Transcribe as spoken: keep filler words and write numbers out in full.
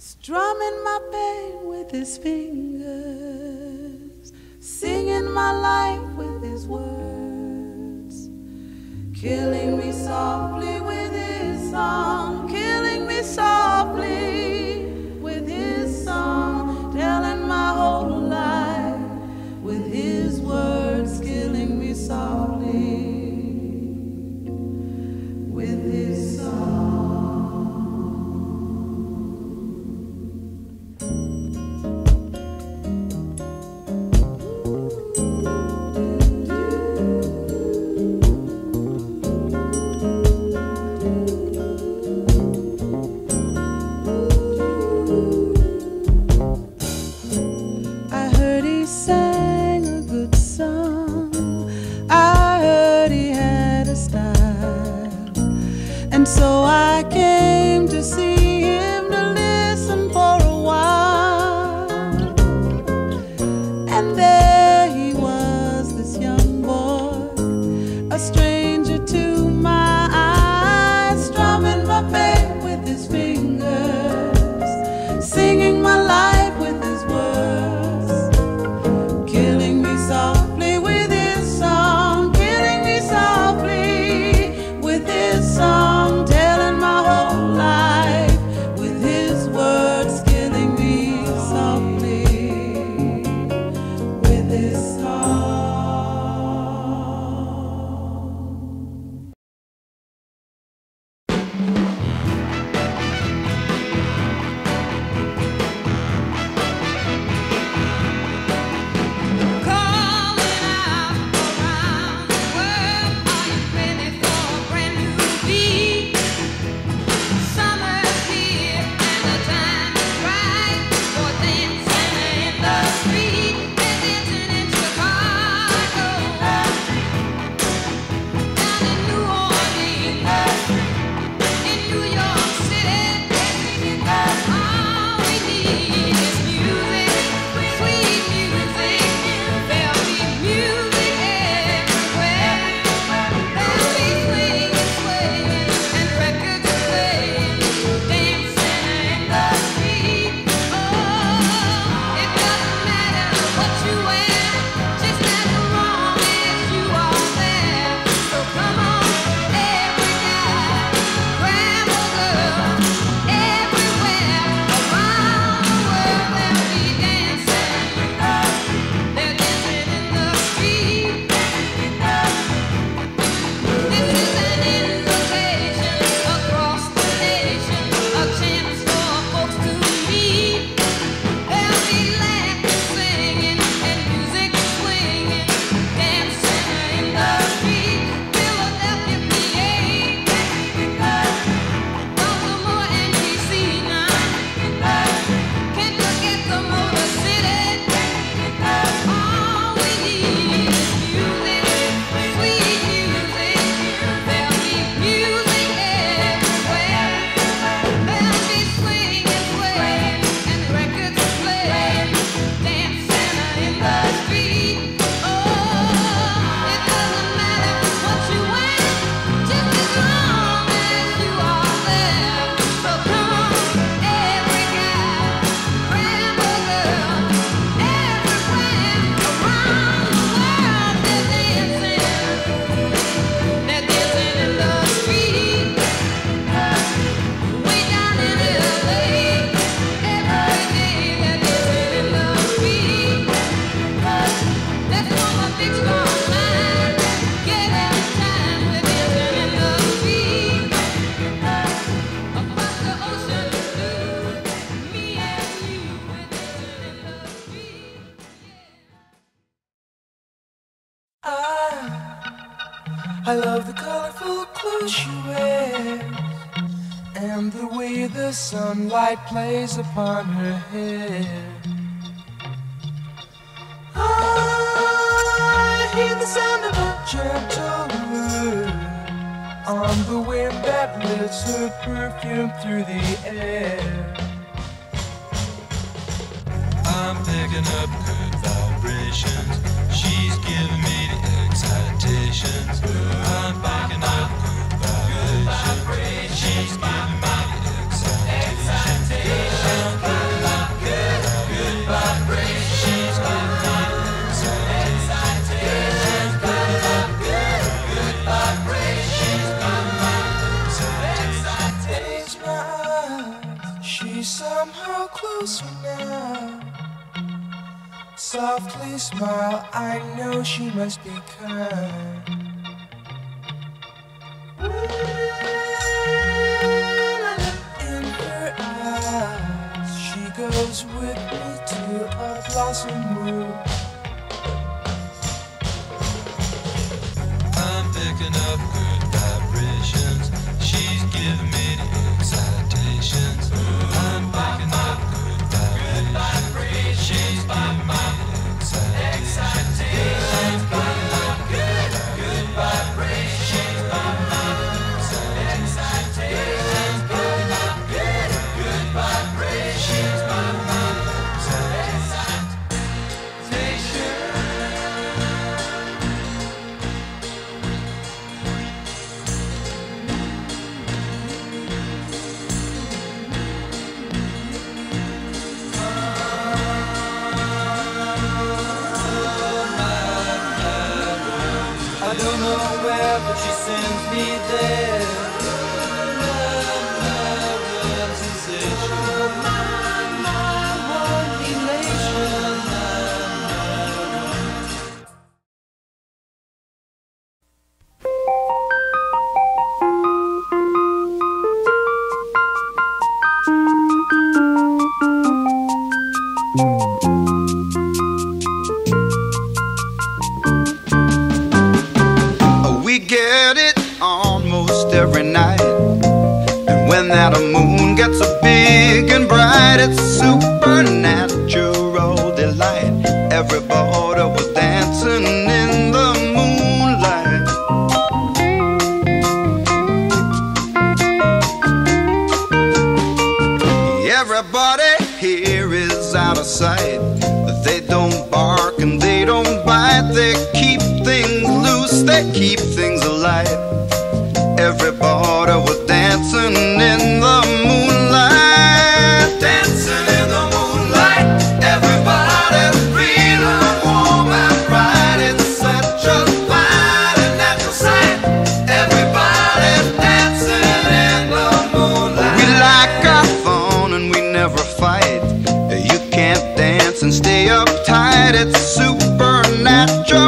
strumming my pain with his fingers, singing my life with his words, killing me softly with his song, killing me softly with his song, telling my whole life with his words, killing me softly with his song. And so I came to see him, to listen for a while. And there he was, this young boy, a stranger to my eyes, strumming my pain with his fingers, singing my life with his words, killing me softly with his song, killing me softly with his song. I love the colorful clothes she wears and the way the sunlight plays upon her hair. I hear the sound of a gentle word on the wind that lifts her perfume through the air. I'm picking up good vibrations. She's giving me the excitations. I'm picking up good vibrations. She's giving me the excitations. She's somehow closer now. Softly smile, I know she must be kind. In her eyes, she goes with me to a blossom room. I'm picking up good vibrations. She's giving me the excitations. I'm picking up good vibrations. She's giving me the excitations. I'm picking up good, good vibrations. She's giving me the excitations. I'm picking up good, good vibrations. She's giving me the excitations. I don't know where, but she sends me there. My sensation, my, my one elation. We get it almost every night, and when that moon gets so big and bright, it's supernatural delight. Everybody was dancing in the moonlight. Everybody here is out of sight. They don't bark and they don't bite. They keep things loose, they keep things alive. Everybody was dancing in the moonlight. Dancing in the moonlight. Everybody's feeling warm and bright. It's such a fine and natural sight. Everybody's dancing in the moonlight. We like our fun and we never fight. You can't dance and stay uptight. It's supernatural